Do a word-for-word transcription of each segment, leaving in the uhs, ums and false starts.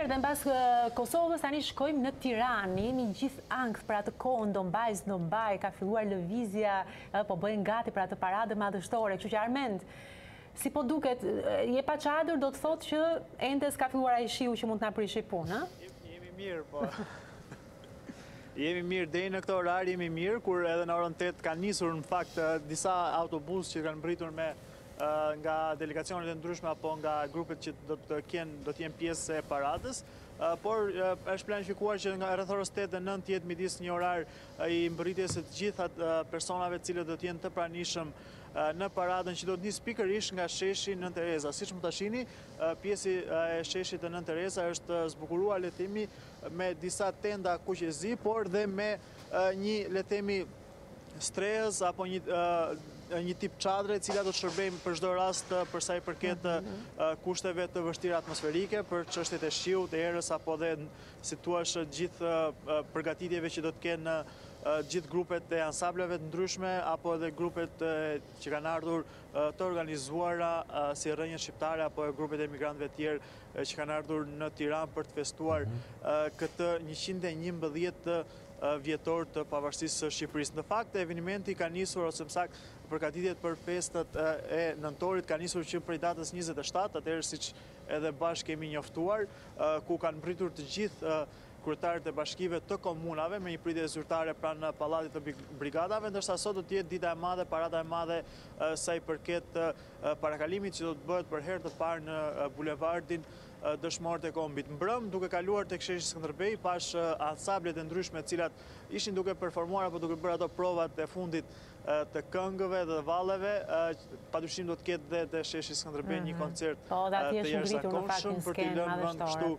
Mirë, dhe mbas Kosovës tani shkojmë në Tiranë. Jemi gjithë ankth për atë kohë, do mbaj, s'do mbaj, ka filluar lëvizja, po bëjnë gati për atë paradë madhështore. Kështu që Armend, si po duket, je pa çadër, do të thotë që ende s'ka filluar ai shiu që mund të na prishi punë, ë? Jemi mirë, po. Jemi mirë deri në këtë orar, jemi mirë, kur edhe në orën tetë kanë nisur në fakt disa autobus që kanë mbritur me nga delegacionet e ndryshme apo nga grupet që do të kenë do të jenë pjesë e paradës, por është planifikuar që nga rreth orës tetë dhe nëntë jetë midis një orar i mbërritjes së të gjitha personave të cilët do të jenë të pranishëm në paradën që do të nisë pikërisht nga sheshi Nën Tereza. Siç mund ta shihni, pjesi e sheshit të Nën Tereza është zbukuruar le të themi me disa tenda kuqezi, por dhe me një le të themi strehës apo një një tip çadre e cila do të shërbejmë për çdo rast për sa i përket kushteve të vështira atmosferike, për çështjet e shiut, erës apo dhe si thua gjithë përgatitjeve që do të kenë gjithë grupet e ansambleve të ndryshme apo edhe grupet që kanë ardhur të organizuara si rrënjët shqiptare apo grupet e emigrantëve të tjerë që kanë ardhur në Tiranë për të festuar këtë njëqind e njëmbëdhjetë vjetor të pavarësisë së Shqipërisë. Në fakt, evenimenti ka nisur, ose më saktë, përgatitjet për festët e nëntorit ka nisur që prej datës njëzet e shtatë, atëherë siç edhe bashkë kemi njoftuar, ku kanë mbritur të gjithë kryetarët e bashkive të komunave me një pritje zyrtare pranë pallatit të brigadave, ndërsa sot do të jetë dita e madhe, parada e madhe sa i përket parakalimit që do të bëhet për herë të parë në bulevardin Dëshmorët e Kombit. Mbrëm, duke kaluar tek sheshi Skënderbej, pash ansamblet e ndryshme të cilat ishin duke performuar apo duke bërë ato provat e fundit të këngëve dhe valleve, padyshim do të ketë dhe te sheshi Skënderbej një koncert të jashtëzakonshëm për t'i lënë vend kështu.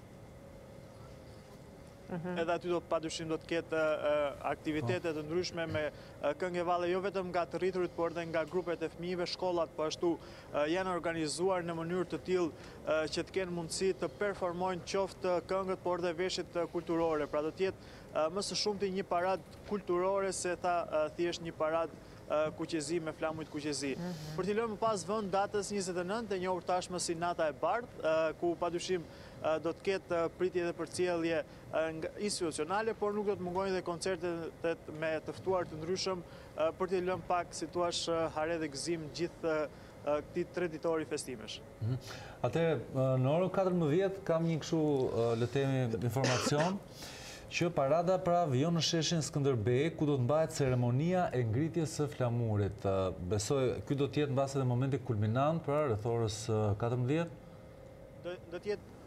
Edhe aty do padyshim do të ketë aktivitete të ndryshme me këngë valle jo vetëm nga të rriturit, por edhe nga grupet e fëmijëve, shkollat po ashtu janë organizuar në mënyrë të tillë që të kenë mundësi të performojnë qoftë këngët, por dhe veshjet kulturore. Pra do të jetë më së shumti një paradë kulturore se tha thjesht një paradë kuqezi me flamurit kuqezi. Për t'i lënë më pas vend datës njëzet e nëntë, e njohur tashmë si Nata e Bardhë, ku padyshim do të ketë pritje dhe përcjellje institucionale, por nuk do të mungojnë dhe koncertet me të ftuar të ndryshëm për t'i lënë pak, si thua, hare dhe gëzim gjithë këtij traditori festimesh. Atëherë, në orën katërmbëdhjetë kam një kështu le të themi informacion që parada pra vijon në sheshin Skënderbej, ku do të mbahet ceremonia e ngritjes së flamurit. Besoj, ky do të jetë mbas edhe momenti kulminant, pra rreth orës katërmbëdhjetë? Do të jetë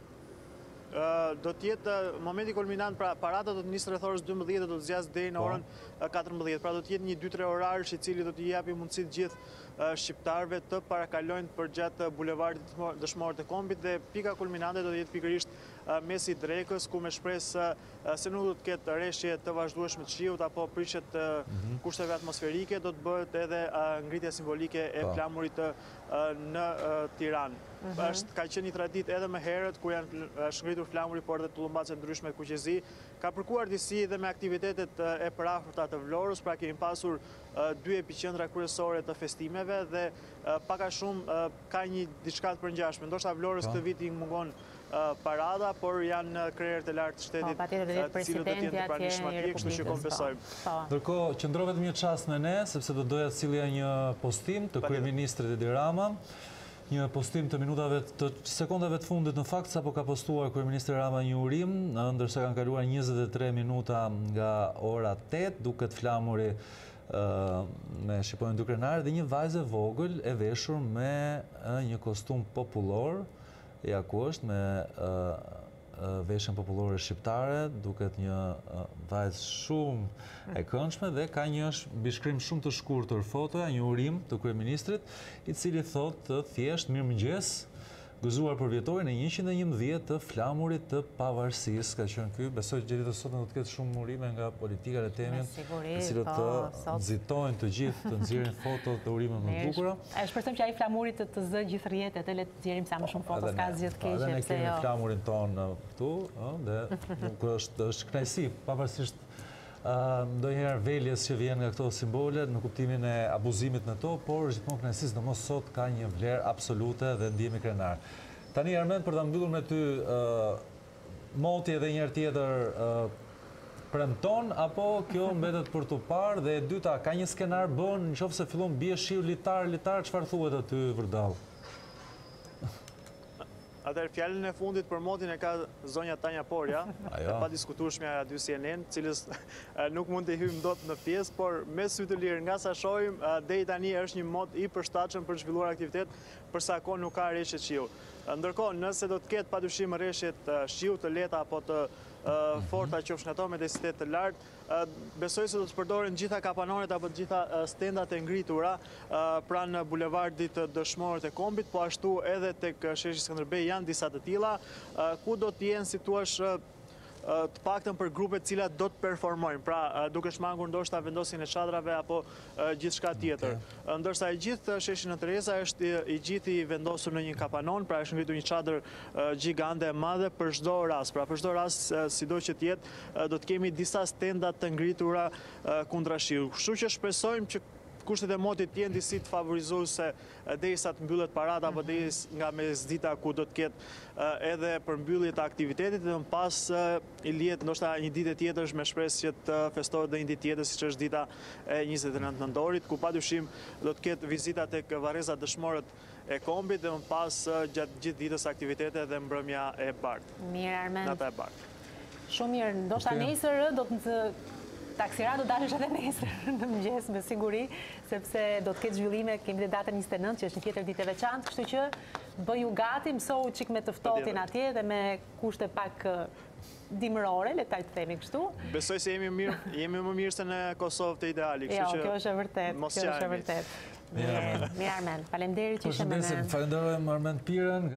do të jetë momenti kulminant, pra parada do të nisë rreth orës dymbëdhjetë dhe do të zgjasë deri në orën katërmbëdhjetë. Pra do të jetë një dy tre orarësh i cili do t'i japi mundësi të gjithë shqiptarëve të parakalojnë përgjatë bulevardit Dëshmorët e Kombit, dhe pika kulminante do të jetë pikërisht mesi drekës, ku me shpresë se nuk do të ketë rreshje të vazhdueshme të shiut apo prishje të kushteve atmosferike, do të bëhet edhe ngritja simbolike e flamurit në Tiranë. Është ka qenë një traditë edhe më herët ku janë shngritur flamuri, por edhe tullumbace ndryshme kuqezi. Ka përkuar disi edhe me aktivitetet e përafërta të Vlorës, pra kemi pasur dy epiqendra kryesore të festimeve dhe pak a shumë ka një diçka të përngjashme. Ndoshta Vlorës këtë vit i mungon parada, por janë krerët e lartë të shtetit të cilët do të jenë të pranishëm atje, kështu që konfesojmë. Ndërkohë, qëndro vetëm një çast me ne, sepse do doja të sjellja një postim të kryeministrit Edi Rama, një postim të minutave të sekondave të fundit në fakt, sapo ka postuar kryeministri Rama një urim, ndërsa kanë kaluar njëzet e tre minuta nga ora tetë, duket flamuri me shqipojnë dy krenarë dhe një vajzë e vogël e veshur me një kostum popullor, ja ku është me veshjen popullore shqiptare, duket një vajzë shumë e këndshme dhe ka një mbishkrim shumë të shkurtër fotoja, një urim të kryeministrit, i cili thotë thjesht mirëmëngjes, gëzuar për vjetorin e njëqind e njëmbëdhjetë të flamurit të pavarësisë. Ka qenë ky, besoj që ditët e sotme do të ketë shumë urime nga politikat e temën, të cilët të nxitojnë të gjithë, të nxjerrin foto të urimeve më të bukura. E shpresojmë që ai flamuri të të zë gjithë rrjetet, e le të nxjerrim sa më shumë foto, s'ka asgjë të keqe, pse jo. Ne kemi flamurin ton këtu, ëh, dhe nuk është është kënaqësi, pavarësisht ndonjëherë veljes që vjen nga këto simbole në kuptimin e abuzimit në to, por gjithmonë kënaqësi, sidomos sot ka një vlerë absolute dhe ndihemi krenar. Tani Armend, për ta mbyllur me ty moti edhe njërë tjetër premton, apo kjo mbetet për të parë, dhe e dyta, ka një skenar bën, në qoftë se fillon bie shiu litar, litar, çfarë thuhet aty vërdall? Atëherë fjalën e fundit për motin e ka zonja Tanja Porja, e pa diskutueshmja dy C N N, cilës nuk mund të hyjmë dot në pjesë, por me sy të lirë nga sa shohim, deri tani është një mod i përshtatshëm për zhvilluar aktivitet, për sa kohë nuk ka rreshje shiu. Ndërkohë, nëse do të ketë padyshim rreshjet shiu të lehta apo të forta qofshin ato me densitet të lartë, besoj se do të përdoren gjitha kapanonet apo gjitha stendat e ngritura pranë bulevardit të dëshmorët e kombit, po ashtu edhe tek sheshi Skënderbej janë disa të tilla, ku do të jenë, si thua, të paktën për grupet cilat do të performojnë, pra duke shmangur ndoshta vendosin e çadrave apo gjithçka tjetër. Ndërsa i gjithë sheshi në Tereza është i gjithë i vendosur në një kapanon, pra është ngritur një çadër gjigande e madhe për çdo rast. Pra për çdo rast, sido që të jetë, do të kemi disa stenda të ngritura kundra shiut. Kështu që shpresojmë që kushtet e motit jenë disi të favorizuese derisa të mbyllet parada apo deri nga mesdita, ku do të ketë edhe përmbyllje të aktivitetit, dhe më pas i lihet ndoshta një ditë tjetër me shpresë që të festohet dhe një ditë tjetër, siç është dita e njëzet e nëntë nëntorit, ku padyshim do të ketë vizita tek varreza dëshmorët e kombit, dhe më pas gjatë gjithë ditës aktivitete dhe mbrëmja e bardhë. Mirë, Armend. Nata e bardhë. Shumë mirë, ndoshta nesër do të taksira do dalësh edhe nesër në mëngjes me siguri, sepse do të ketë zhvillime, kemi dhe datën njëzet e nëntë, që është një tjetër ditë e veçantë, kështu që bëju gati, mësohu çik me të ftohtin atje dhe me kushte pak dimërore, le ta të themi kështu. Besoj se jemi mirë, jemi më mirë se në Kosovë të ideali, kështu që jo, kjo është e vërtet, kjo është e vërtet. Mirë, Armend. Faleminderit që ishe me ne. Falenderojmë Armend Piren.